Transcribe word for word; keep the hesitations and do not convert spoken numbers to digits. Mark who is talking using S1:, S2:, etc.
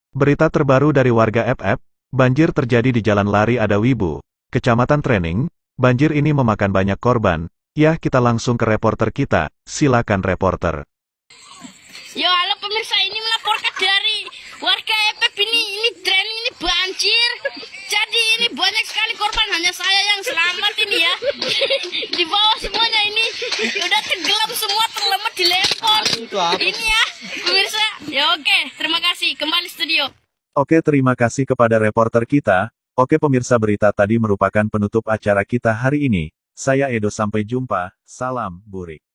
S1: Berita terbaru dari warga F F, banjir terjadi di Jalan Lari Adawibu, Kecamatan Trening. Banjir ini memakan banyak korban. Ya, kita langsung ke reporter kita. Silakan reporter.
S2: Yo, halo pemirsa, ini melaporkan dari warga F F ini, ini Trening ini banjir. Jadi ini banyak sekali korban, hanya saya yang selamat ini ya. Di bawah semuanya ini udah tenggelam semua, terlemet di lepon. Ini ya, pemirsa. Ya oke, terima kasih. Kembali studio.
S1: Oke, terima kasih kepada reporter kita. Oke pemirsa, berita tadi merupakan penutup acara kita hari ini. Saya Edo, sampai jumpa. Salam burik.